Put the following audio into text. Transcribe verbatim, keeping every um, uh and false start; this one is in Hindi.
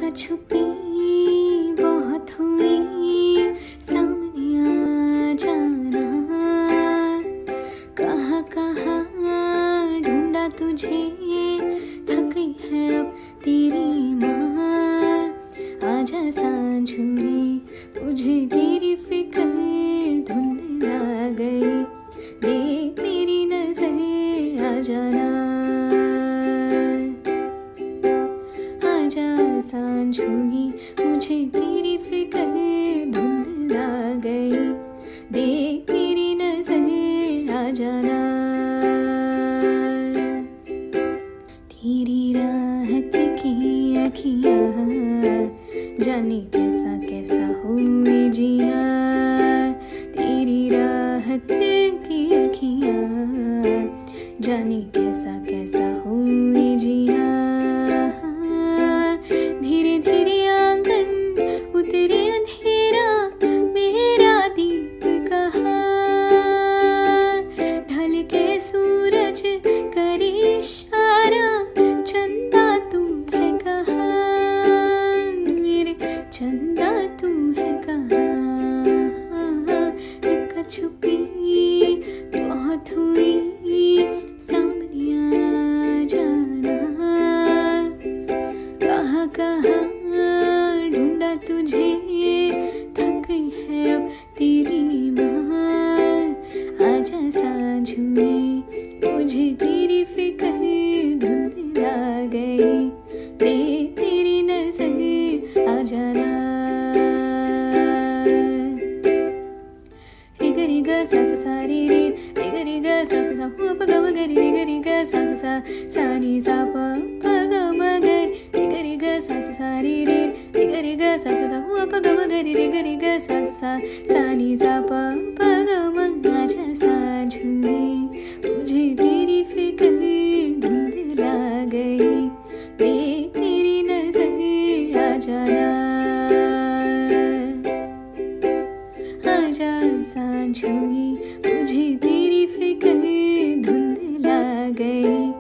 लुका छुपी बहुत हुई, सामने आ जाना। कहाँ कहाँ ढूंढा तुझे, थक गई है अब तेरी माँ। आजा सांझ हुई, मुझे तेरी फिक्र धुंधला गई। देख मेरी नजर आ जाना। आजा सांझ हुई, मुझे तेरी फिक्र धुंधला गई। देख मेरी नजर आ जाना। तेरी राहत की अखियाँ जाने कैसा कैसा हुई जिया। तेरी राहत की अखियाँ जाने कैसा कैसा हुई जिया। धीरे धीरे आंगन उतरे अंधेरा, मेरा दीप कहाँ। ढल के सूरज करे इशारा, चंदा तू है कहाँ। मेरे चंदा तू है कहाँ। लुका छुपी बहुत हुई, सामने आ जाना। कहाँ कहाँ ढूंढा तुझे, थक गई है अब तेरी माँ। आजा सांझ हुई, मुझे तेरी फिक्र धुंधला गई। देख तेरी नजर आ जाना। रे ग रे ग सा सा सा रे रे, रे ग रे ग सा सा सा प प ग म ग रे, रे ग रे ग सा सा सा सा नी सा प प ग म ग रे, रे ग रे ग सा सा सा रे रे, रे ग रे ग सा सा सा प प ग म ग रे, रे ग रे ग सा सा सा नी सा प प ग म। आजा सांझ हुई, मुझे तेरी फिक्र धुंधला गई। देख तेरी नजर आ जाना। आजा सांझ हुई, मुझे तेरी फिक्र धुंधला गई।